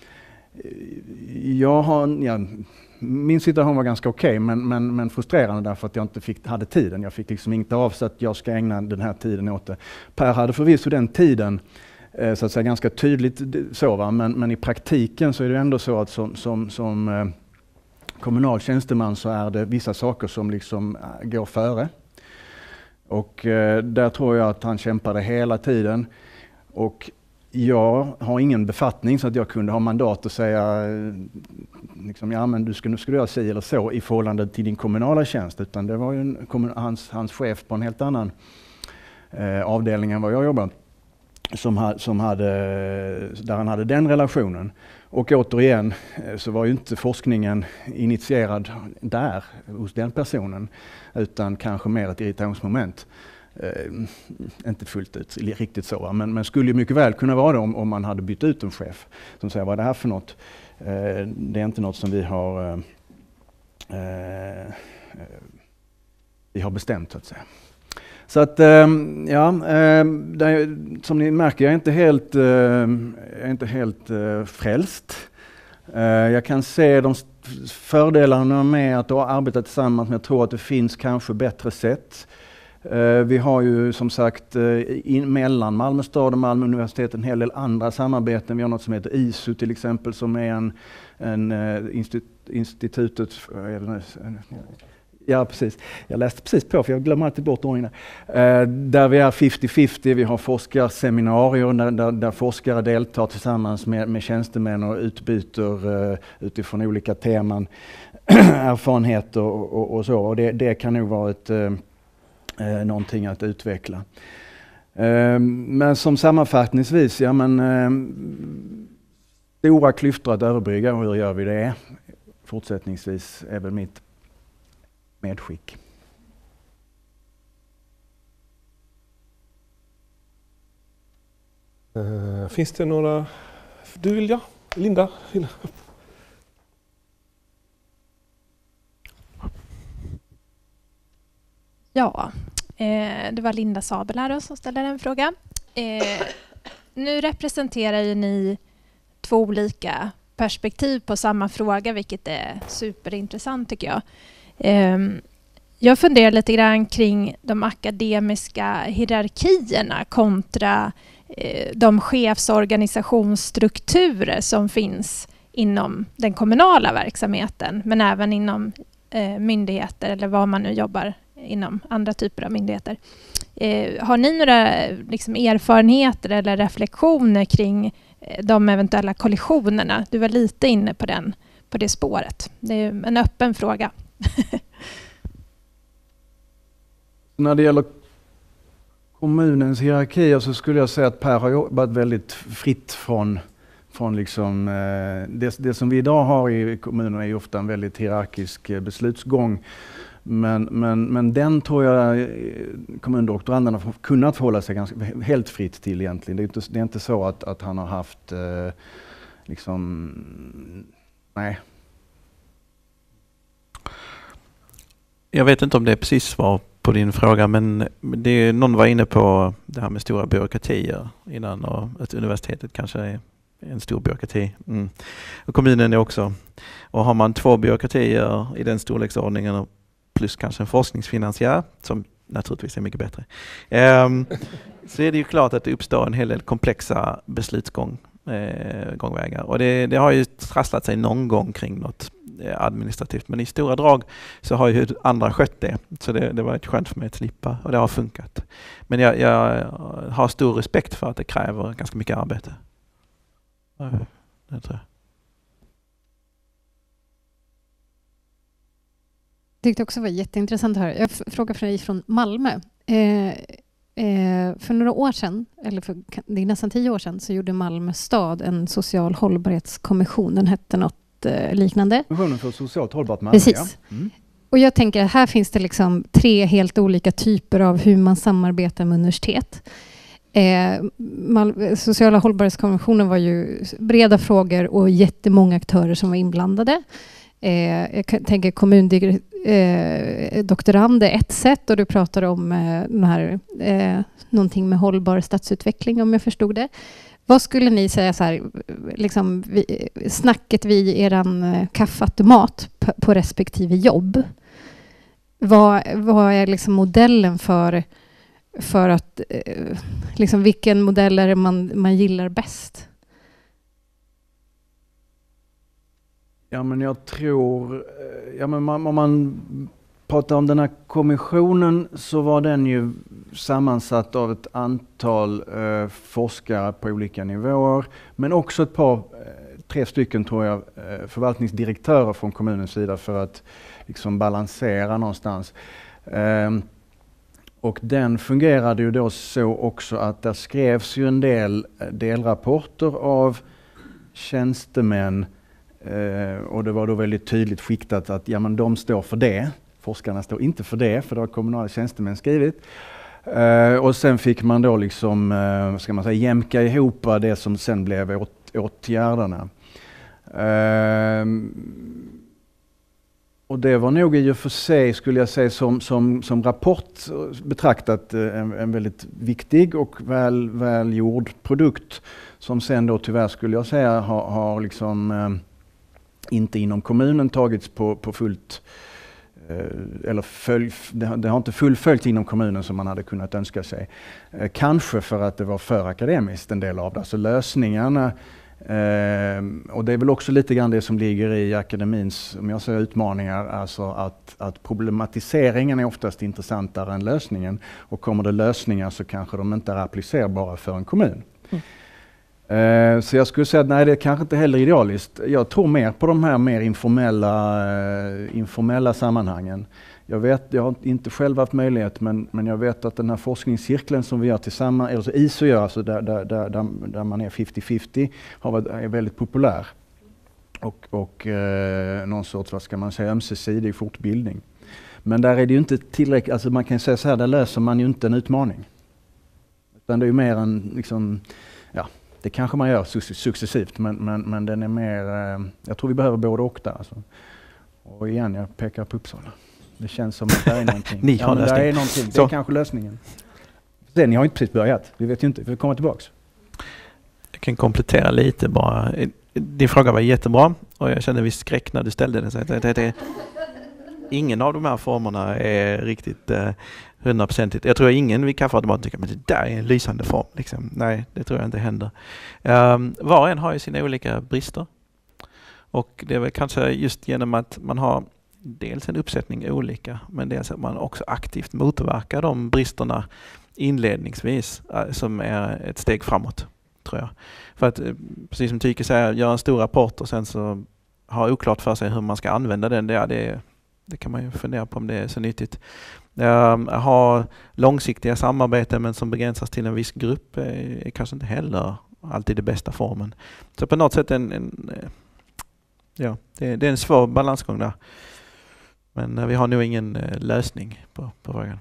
min situation var ganska okej, men frustrerande därför att jag inte hade tiden. Jag fick liksom inte av så att jag ska ägna den här tiden åt det. Per hade förvisso den tiden så att säga ganska tydligt så, va? Men i praktiken så är det ändå så att som kommunal tjänsteman så är det vissa saker som liksom går före. Och där tror jag att han kämpade hela tiden. Och jag har ingen befattning så att jag kunde ha mandat att säga liksom, men nu ska du göra si eller så i förhållande till din kommunala tjänst, utan det var ju hans chef på en helt annan avdelning än vad jag jobbade, där han hade den relationen. Och återigen så var ju inte forskningen initierad där hos den personen, utan kanske mer ett irritationsmoment. Inte fullt ut riktigt så, men skulle ju mycket väl kunna vara det om man hade bytt ut en chef som säger vad är det här för något. Det är inte något som vi har bestämt så att säga. Så att som ni märker, jag är inte helt frälst. Jag kan se de fördelarna med att arbeta tillsammans, men jag tror att det finns kanske bättre sätt. Vi har ju som sagt mellan Malmö stad och Malmö universitet en hel del andra samarbeten. Vi har något som heter ISU till exempel, som är institutet... Ja, precis. Jag läste precis på, för jag glömmer alltid bort ordningen. Där vi är 50-50, vi har forskarseminarier där forskare deltar tillsammans med tjänstemän och utbyter utifrån olika teman, erfarenheter och så. Och det kan nog vara någonting att utveckla. Men som sammanfattningsvis, stora klyftor att överbrygga, och hur gör vi det? Fortsättningsvis är väl mitt medskick. Finns det några... Du vill, ja? Linda? Ja, det var Linda Sabel här som ställde en fråga. Nu representerar ju ni två olika perspektiv på samma fråga, vilket är superintressant tycker jag. Jag funderar lite grann kring de akademiska hierarkierna kontra de chefsorganisationsstrukturer som finns inom den kommunala verksamheten, men även inom myndigheter eller vad man nu jobbar inom andra typer av myndigheter. Har ni några erfarenheter eller reflektioner kring de eventuella kollisionerna? Du var lite inne på det spåret. Det är en öppen fråga. När det gäller kommunens hierarkier så skulle jag säga att Per har jobbat väldigt fritt från det som vi idag har i kommunerna är ofta en väldigt hierarkisk beslutsgång. Men den tror jag kommundoktoranderna har kunnat förhålla sig helt fritt till egentligen. Det är inte så att han har haft nej. Jag vet inte om det är precis svar på din fråga, men någon var inne på det här med stora byråkratier innan, och att universitetet kanske är en stor byråkrati. Och kommunen är också. Och har man 2 byråkratier i den storleksordningen plus kanske en forskningsfinansiär, som naturligtvis är mycket bättre, så är det ju klart att det uppstår en hel del komplexa beslutsgångvägar. Och det har ju trasslat sig någon gång kring något administrativt, men i stora drag så har ju andra skött det. Så det var ett skönt för mig att slippa, och det har funkat. Men jag har stor respekt för att det kräver ganska mycket arbete. Det tror jag. Jag tyckte också var jätteintressant att höra. Jag frågar för dig från Malmö. För några år sedan, det är nästan 10 år sedan, så gjorde Malmö stad en social hållbarhetskommission. Den hette något liknande. Kommissionen för socialt hållbart Malmö. Precis. Ja. Och jag tänker att här finns det 3 helt olika typer av hur man samarbetar med universitet. Sociala hållbarhetskonventionen var ju breda frågor och jättemånga aktörer som var inblandade. Jag tänker kommundoktorand är ett sätt, och du pratar om någonting med hållbar stadsutveckling, om jag förstod det. Vad skulle ni säga snacket vid eran kaffeautomat på respektive jobb? Vad är modellen för att vilken modell är det man gillar bäst? Ja, men jag tror, om man pratar om den här kommissionen, så var den ju sammansatt av ett antal forskare på olika nivåer, men också 3 stycken tror jag förvaltningsdirektörer från kommunens sida, för att balansera någonstans. Och den fungerade ju då så också att där skrevs ju en del delrapporter av tjänstemän, och det var då väldigt tydligt skiktat att de står för det. Forskarna står inte för det har kommunala tjänstemän skrivit. Och sen fick man då jämka ihop det som sen blev åtgärderna. Och det var nog i och för sig, skulle jag säga, som rapport betraktat en väldigt viktig och väl gjord produkt, som sen då tyvärr, skulle jag säga, har inte inom kommunen tagits på fullt, eller det har inte fullföljts inom kommunen som man hade kunnat önska sig. Kanske för att det var för akademiskt en del av det. Så lösningarna, och det är väl också lite grann det som ligger i akademins, om jag säger utmaningar, alltså att problematiseringen är oftast intressantare än lösningen. Och kommer det lösningar så kanske de inte är applicerbara för en kommun. Så jag skulle säga att nej, det är kanske inte heller idealiskt. Jag tror mer på de här mer informella sammanhangen. Jag har inte själv haft möjlighet, men jag vet att den här forskningscirkeln som vi gör tillsammans, alltså ISO gör, alltså där man är 50-50, är väldigt populär. Och någon sorts, vad ska man säga, ömsesidig fortbildning. Men där är det ju inte tillräckligt, alltså man kan säga så här, där löser man ju inte en utmaning. Utan det är ju mer en, liksom, ja, det kanske man gör successivt, men den är mer, jag tror vi behöver både och där. Alltså. Och igen, jag pekar på Uppsala. Det känns som att det är någonting. Ni har lösning. Det är någonting. Det är kanske lösningen. Ni har inte precis börjat. Vi vet ju inte. Vi kommer tillbaks. Jag kan komplettera lite bara. Din fråga var jättebra och jag kände viss skräck när du ställde den. Så ingen av de här formerna är riktigt 100%. Jag tror ingen vid kaffeautomaten tycker att det där är en lysande form. Liksom. Nej, det tror jag inte händer. Var och en har ju sina olika brister. Och det är väl kanske just genom att man har dels en uppsättning olika, men dels att man också aktivt motverkar de bristerna inledningsvis som är ett steg framåt, tror jag. För att, precis som Tyke säger, göra en stor rapport och sen så ha oklart för sig hur man ska använda den, det kan man ju fundera på om det är så nyttigt. Ha långsiktiga samarbeten men som begränsas till en viss grupp är kanske inte heller alltid det bästa formen. Så på något sätt det är en svår balansgång där. Men vi har nog ingen lösning på frågan.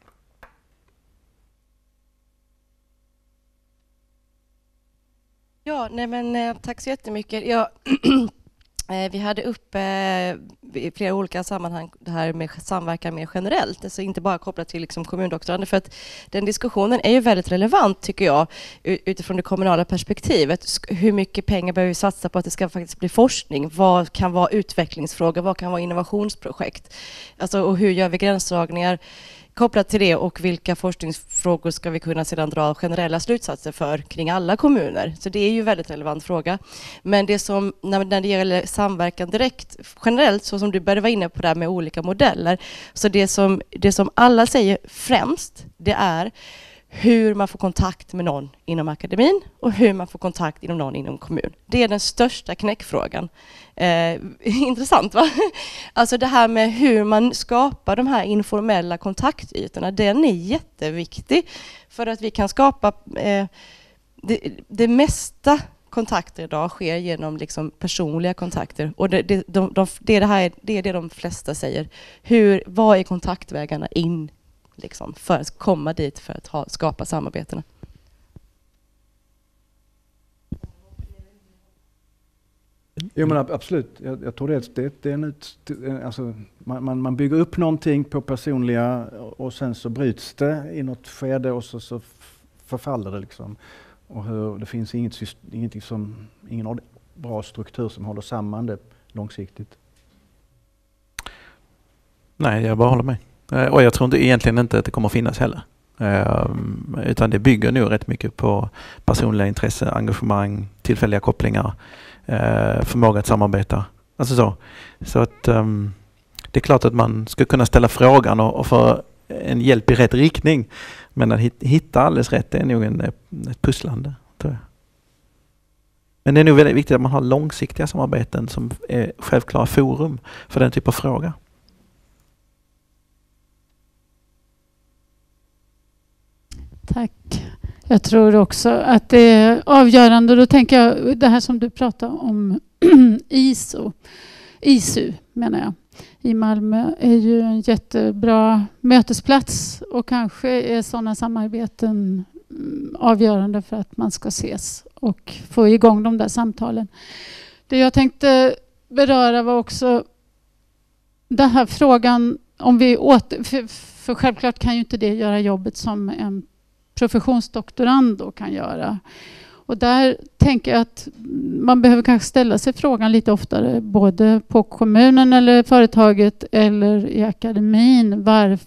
Ja, nej men tack så jättemycket. Vi hade uppe i flera olika sammanhang det här med samverkan mer generellt, alltså inte bara kopplat till liksom kommundoktorander, för att den diskussionen är ju väldigt relevant tycker jag utifrån det kommunala perspektivet. Hur mycket pengar behöver vi satsa på att det ska faktiskt bli forskning? Vad kan vara utvecklingsfrågor? Vad kan vara innovationsprojekt? Alltså, och hur gör vi gränsdragningar kopplat till det och vilka forskningsfrågor ska vi kunna sedan dra generella slutsatser för kring alla kommuner? Så det är ju en väldigt relevant fråga. Men det som, när det gäller samverkan direkt generellt, så som du började vara inne på där med olika modeller, så det som alla säger främst, det är hur man får kontakt med någon inom akademin och hur man får kontakt inom någon inom kommun. Det är den största knäckfrågan. Intressant va? Alltså det här med hur man skapar de här informella kontaktytorna, den är jätteviktig för att vi kan skapa det mesta kontakter idag sker genom liksom personliga kontakter och det är det de flesta säger. Vad är kontaktvägarna in liksom, för att komma dit för att skapa samarbetena? Jo men absolut, jag tror det är alltså, man bygger upp någonting på personliga och sen så bryts det i något skede och så förfaller det liksom. Och det finns ingen bra struktur som håller samman det långsiktigt. Nej, jag bara håller med. Och jag tror egentligen inte att det kommer att finnas heller. Utan det bygger nog rätt mycket på personliga intresse, engagemang, tillfälliga kopplingar, förmåga att samarbeta. Alltså så att det är klart att man ska kunna ställa frågan och få en hjälp i rätt riktning. Men att hitta alldeles rätt är nog ett pusslande, tror jag. Men det är nog väldigt viktigt att man har långsiktiga samarbeten som är självklara forum för den typ av fråga. Tack. Jag tror också att det är avgörande. Då tänker jag det här som du pratade om ISU menar jag. I Malmö är ju en jättebra mötesplats och kanske är sådana samarbeten avgörande för att man ska ses och få igång de där samtalen. Det jag tänkte beröra var också den här frågan om vi för självklart kan ju inte det göra jobbet som en professionsdoktorand då kan göra. Och där tänker jag att man behöver kanske ställa sig frågan lite oftare, både på kommunen eller företaget eller i akademin.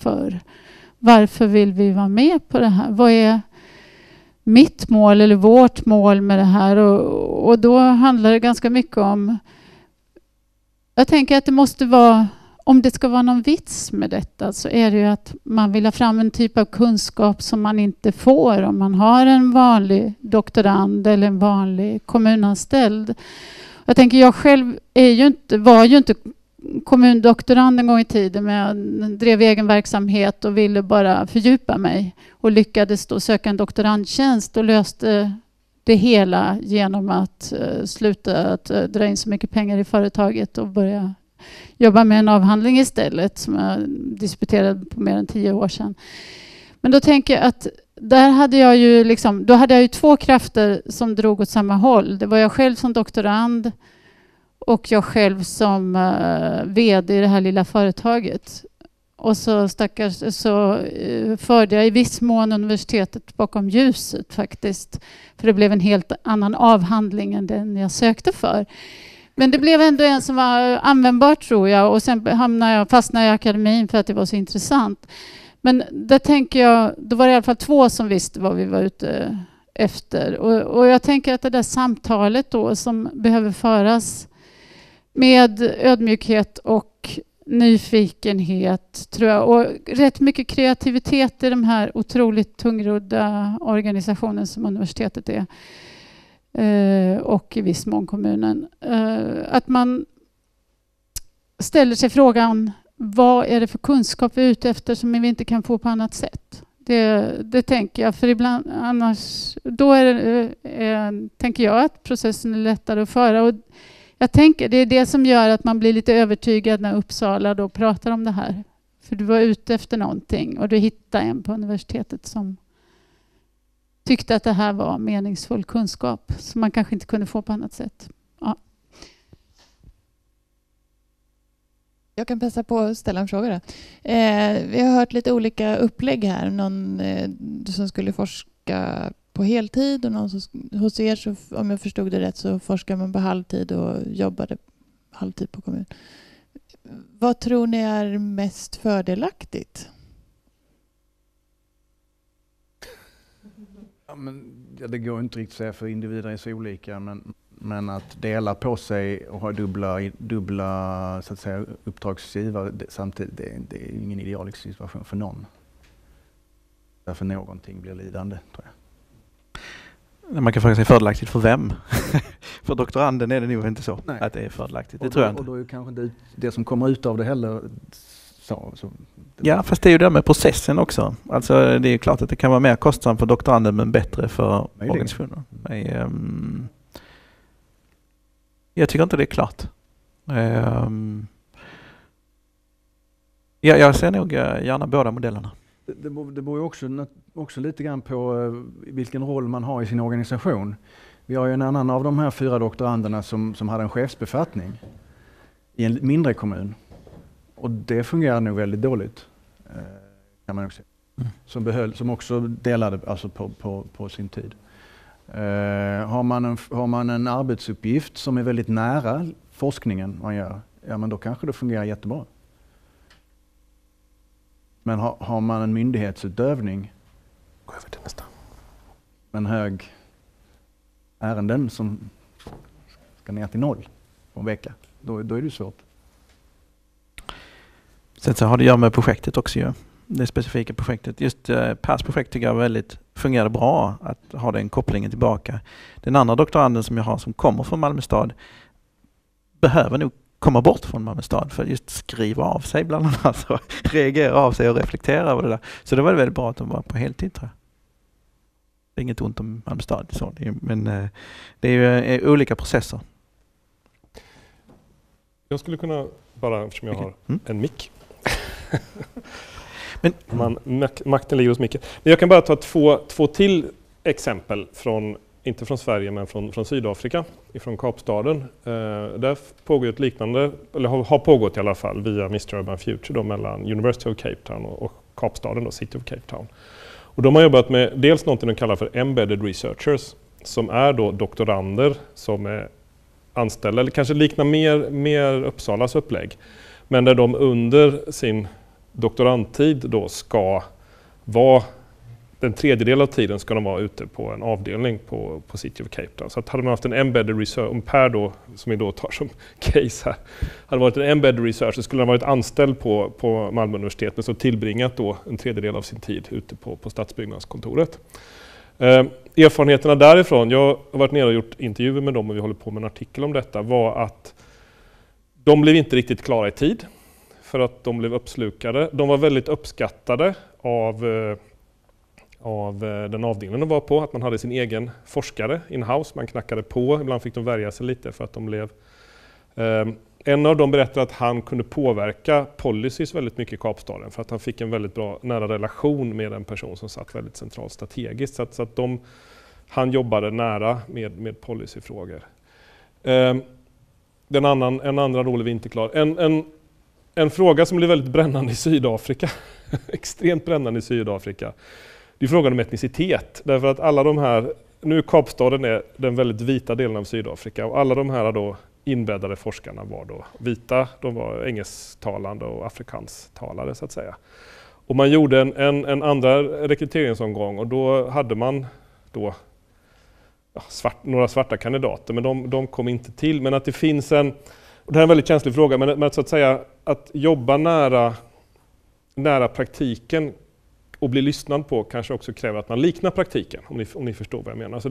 Varför vill vi vara med på det här? Vad är mitt mål eller vårt mål med det här? Och då handlar det ganska mycket om... Jag tänker att det måste vara... Om det ska vara någon vits med detta så är det ju att man vill ha fram en typ av kunskap som man inte får om man har en vanlig doktorand eller en vanlig kommunanställd. Jag tänker, jag själv var ju inte kommundoktorand en gång i tiden, men jag drev egen verksamhet och ville bara fördjupa mig och lyckades då söka en doktorandtjänst och löste det hela genom att sluta att dra in så mycket pengar i företaget och börja jobba med en avhandling istället som jag disputerade på mer än 10 år sedan. Men då tänker jag att där hade jag ju då hade jag ju 2 krafter som drog åt samma håll. Det var jag själv som doktorand och jag själv som vd i det här lilla företaget. Och så förde jag i viss mån universitetet bakom ljuset faktiskt. För det blev en helt annan avhandling än den jag sökte för. Men det blev ändå en som var användbar, tror jag. Och sen fastnade jag i akademin för att det var så intressant. Men där tänker jag, då var det i alla fall 2 som visste vad vi var ute efter. Och jag tänker att det där samtalet då som behöver föras med ödmjukhet och nyfikenhet, tror jag. Och rätt mycket kreativitet i de här otroligt tungrodda organisationen som universitetet är. Och i viss mån kommunen. Att man ställer sig frågan, vad är det för kunskap vi är ute efter som vi inte kan få på annat sätt? Det tänker jag, för ibland annars då tänker jag att processen är lättare att föra. Och jag tänker det är det som gör att man blir lite övertygad när Uppsala då pratar om det här. För du var ute efter någonting och du hittade en på universitetet som tyckte att det här var meningsfull kunskap som man kanske inte kunde få på annat sätt. Ja. Jag kan passa på att ställa en fråga då. Vi har hört lite olika upplägg här. Någon som skulle forska på heltid och någon som, hos er, så, om jag förstod det rätt, så forskar man på halvtid och jobbade halvtid på kommun. Vad tror ni är mest fördelaktigt? Ja, det går inte riktigt att säga, för individer är så olika, men att dela på sig och ha dubbla så att säga, uppdragsgivare samtidigt, det är ingen idealisk situation för någon. Därför någonting blir lidande, tror jag. Man kan fråga sig fördelaktigt för vem? För doktoranden är det nog inte så. Nej. Att det är fördelaktigt. Det tror jag inte. Och då är kanske inte det som kommer ut av det heller så. Ja, fast det är ju det med processen också. Alltså det är ju klart att det kan vara mer kostsamt för doktoranden men bättre för organisationen. Jag tycker inte det är klart. Jag ser nog gärna båda modellerna. Det beror ju också lite grann på vilken roll man har i sin organisation. Vi har ju en annan av de här 4 doktoranderna som hade en chefsbefattning i en mindre kommun. Och det fungerar nog väldigt dåligt, kan man också säga. Som också delade alltså på sin tid. Har man en arbetsuppgift som är väldigt nära forskningen man gör, ja men då kanske det fungerar jättebra. Men har man en myndighetsutövning, gå över till nästa, en hög ärenden som ska ner till 0 på en vecka, då är det svårt. Sen så har det att göra med projektet också ju. Det specifika projektet. Just PAS projekt tycker jag fungerade bra att ha den kopplingen tillbaka. Den andra doktoranden som jag har som kommer från Malmö stad behöver nog komma bort från Malmö stad för att just skriva av sig bland annat och reagera av sig och reflektera över det där. Så det var väldigt bra att de var på heltid, tror jag. Det är inget ont om Malmö stad, men det är ju olika processer. Jag skulle kunna, bara eftersom jag har en mick. Men makten ligger hos micken. Men jag kan bara ta två till exempel inte från Sverige men från Sydafrika, från Kapstaden. Där pågår ett liknande, eller har pågått i alla fall via Mr. Urban Future då, mellan University of Cape Town och Kapstaden, då, City of Cape Town. Och de har jobbat med dels något de kallar för embedded researchers. som är då doktorander som är anställda, eller kanske liknar mer Uppsalas upplägg, men där de under sin doktorandtid då ska vara, den tredjedel av tiden ska de vara ute på en avdelning på City of Cape Town. Så att hade man haft en embedded research, om Per då, som vi då tar som case här, hade varit en embedded research så skulle han varit anställd på Malmö universitet, men så tillbringat då en tredjedel av sin tid ute på stadsbyggnadskontoret. Erfarenheterna därifrån, jag har varit nere och gjort intervjuer med dem och vi håller på med en artikel om detta, var att de blev inte riktigt klara i tid för att de blev uppslukade. De var väldigt uppskattade av den avdelningen de var på, att man hade sin egen forskare in-house, man knackade på, ibland fick de värja sig lite för att de blev... En av dem berättade att han kunde påverka policies väldigt mycket i Kapstaden för att han fick en väldigt bra nära relation med en person som satt väldigt centralt strategiskt. Så att han jobbade nära med policyfrågor. En andra roll är vi inte klar. En fråga som blir väldigt brännande i Sydafrika, extremt brännande i Sydafrika, det är frågan om etnicitet. Därför att alla de här, nu Kapstaden är den väldigt vita delen av Sydafrika och alla de här då inbäddade forskarna var då vita, de var engelsktalande och afrikanstalare så att säga. Och man gjorde en andra rekryteringsomgång och då hade man då några svarta kandidater, men de kom inte till. Men att det finns och det här är en väldigt känslig fråga, men att så att säga att jobba nära praktiken och bli lyssnad på kanske också kräver att man liknar praktiken, om ni förstår vad jag menar. Så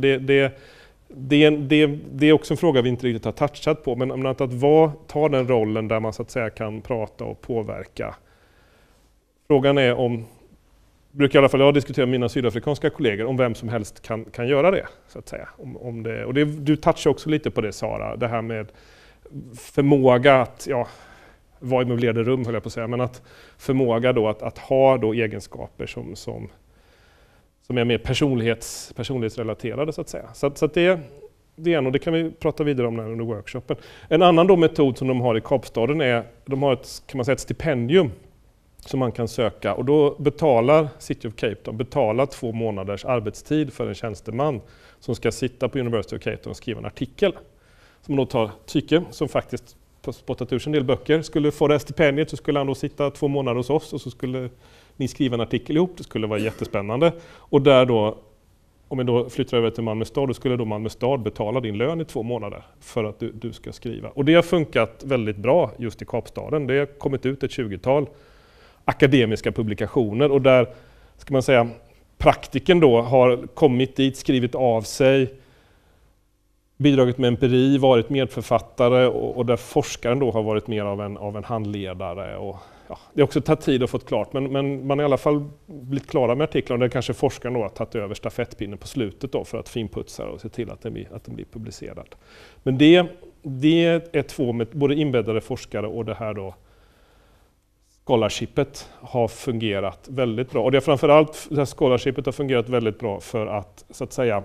det är också en fråga vi inte riktigt har touchat på, men att ta den rollen där man så att säga kan prata och påverka. Frågan är om, brukar i alla fall jag diskutera med mina sydafrikanska kollegor, om vem som helst kan göra det, så att säga. Du touchar också lite på det, Sara, det här med förmåga att vara i möblerade rum, höll jag på att säga, men att förmåga då att ha då egenskaper som är mer personlighetsrelaterade så att säga. Så att det är en, och det kan vi prata vidare om under workshopen. En annan då metod som de har i Kapstaden är, de har ett stipendium som man kan söka, och då betalar City of Cape Town 2 månaders arbetstid för en tjänsteman som ska sitta på University of Cape Town och skriva en artikel. Som då tar Tyke, som faktiskt spottat ur en del böcker, skulle få det här stipendiet så skulle han då sitta 2 månader hos oss och så skulle ni skriva en artikel ihop, det skulle vara jättespännande. Och där då, om vi då flyttar över till Malmö stad, då skulle då Malmö stad betala din lön i 2 månader för att du ska skriva. Och det har funkat väldigt bra just i Kapstaden. Det har kommit ut ett 20-tal akademiska publikationer och där, ska man säga, praktiken då har kommit dit, skrivit av sig, bidragit med empiri, varit medförfattare och där forskaren då har varit mer av en handledare. Och, det har också tagit tid att få klart, men man har i alla fall blivit klara med artiklarna där kanske forskaren då har tagit över stafettpinnen på slutet då för att finputsa och se till att den blir publicerad. Men det är 2 med både inbäddade forskare och det här då scholarshipet har fungerat väldigt bra. Och det är framförallt det här scholarshipet har fungerat väldigt bra för att, så att säga,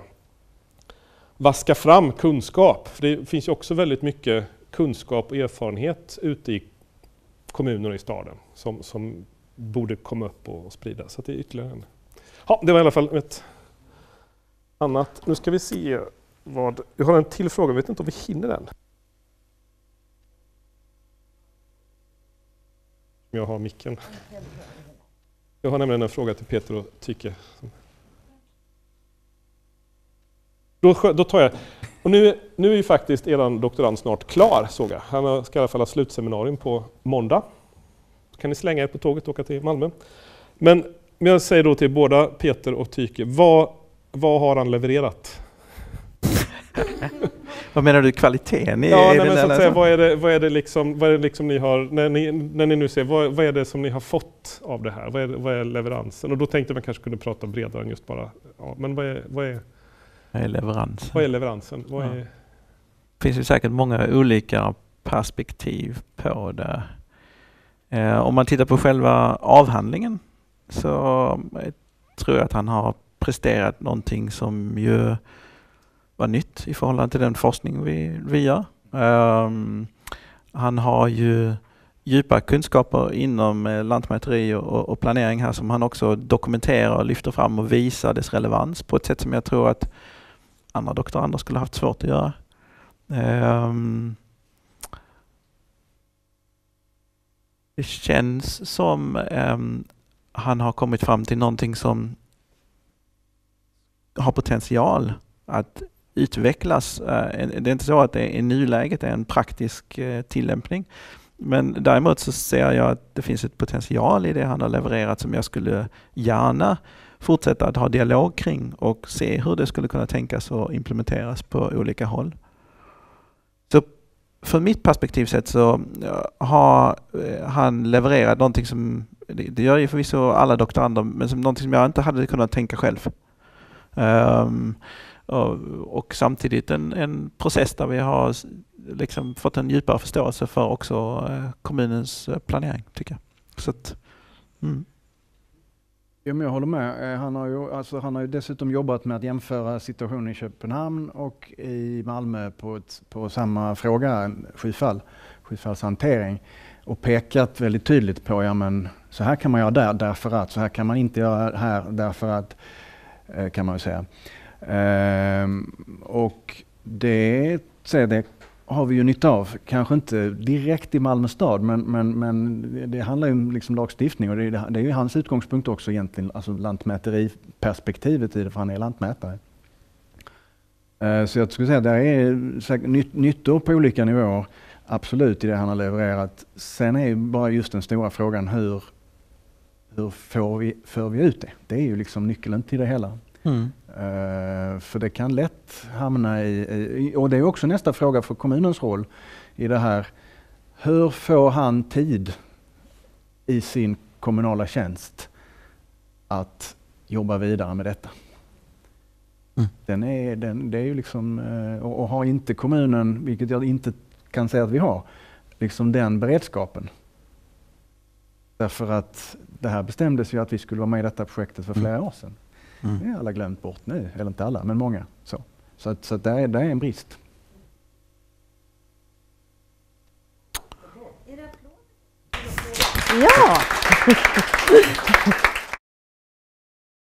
vaska fram kunskap. För det finns ju också väldigt mycket kunskap och erfarenhet ute i kommuner och i staden som borde komma upp och spridas. Så det är ytterligare en. Ja, det var i alla fall ett annat. Nu ska vi se vi har en till fråga, jag vet inte om vi hinner den. Jag har micken. Jag har nämligen en fråga till Peter och Tyke. Då tar jag. Och nu är ju faktiskt eran doktorand snart klar, såg jag. Han ska i alla fall ha slutseminarium på måndag. Så kan ni slänga er på tåget och åka till Malmö. Men jag säger då till båda Peter och Tyke, vad har han levererat? Vad menar du, kvaliteten? Vad är det liksom ni har, när ni nu ser, vad är det som ni har fått av det här? Vad är leveransen? Och då tänkte man kanske kunde prata bredare än just bara, men vad är leveransen? Vad är leveransen? Det finns ju säkert många olika perspektiv på det. Om man tittar på själva avhandlingen så tror jag att han har presterat någonting som ju var nytt i förhållande till den forskning vi gör. Han har ju djupa kunskaper inom lantmäteri och planering här som han också dokumenterar, lyfter fram och visar dess relevans på ett sätt som jag tror att andra doktorander skulle haft svårt att göra. Det känns som han har kommit fram till någonting som har potential att utvecklas. Det är inte så att det i nuläget är en praktisk tillämpning. Men däremot så ser jag att det finns ett potential i det han har levererat som jag skulle gärna fortsätta att ha dialog kring och se hur det skulle kunna tänkas och implementeras på olika håll. Så från mitt perspektiv sett så har han levererat någonting som, det gör ju förvisso alla doktorander, men som någonting som jag inte hade kunnat tänka själv. Och samtidigt en process där vi har liksom fått en djupare förståelse för också kommunens planering, tycker jag. Så att, Ja, men jag håller med. Han har ju dessutom jobbat med att jämföra situationen i Köpenhamn och i Malmö på samma fråga, skyfallshantering, och pekat väldigt tydligt på, ja men så här kan man göra där därför att, så här kan man inte göra här därför att, kan man ju säga. Och det har vi ju nytta av. Kanske inte direkt i Malmö stad, men det handlar ju om liksom lagstiftning, och det är ju hans utgångspunkt också egentligen, alltså lantmäteriperspektivet i det, för han är lantmätare. Så jag skulle säga att det är säkert nyttor på olika nivåer, absolut, i det han har levererat. Sen är ju bara just den stora frågan, hur för vi ut det? Det är ju liksom nyckeln till det hela. För det kan lätt hamna och det är också nästa fråga för kommunens roll i det här. Hur får han tid i sin kommunala tjänst att jobba vidare med detta? Det är ju liksom, och har inte kommunen, vilket jag inte kan säga att vi har, liksom den beredskapen. Därför att det här bestämdes ju att vi skulle vara med i detta projektet för flera år sedan. Det är alla glömt bort nu, eller inte alla, men många. Så att det är en brist. Ja!